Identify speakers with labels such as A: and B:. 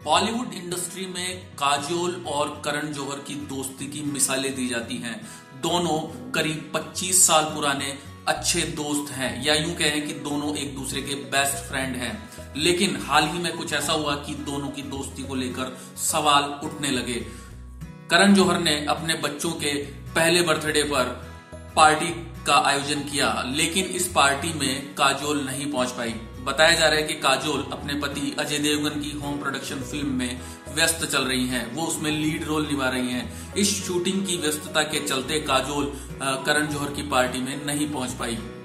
A: Bollywood industry में काजोल और करण जौहर की दोस्ती की मिसालें दी जाती हैं। दोनों करीब 25 साल पुराने अच्छे दोस्त हैं, या यूं कहें कि दोनों एक दूसरे के बेस्ट फ्रेंड हैं। लेकिन हाल ही में कुछ ऐसा हुआ कि दोनों की दोस्ती को लेकर सवाल उठने लगे। करण जौहर ने अपने बच्चों के पहले बर्थडे पर पार्टी का आयोजन किया, लेकिन इस पार्टी में काजोल नहीं पहुंच पाई। बताया जा रहा है कि काजोल अपने पति अजय देवगन की होम प्रोडक्शन फिल्म में व्यस्त चल रही हैं। वो उसमें लीड रोल निभा रही हैं। इस शूटिंग की व्यस्तता के चलते काजोल करण जौहर की पार्टी में नहीं पहुंच पाई।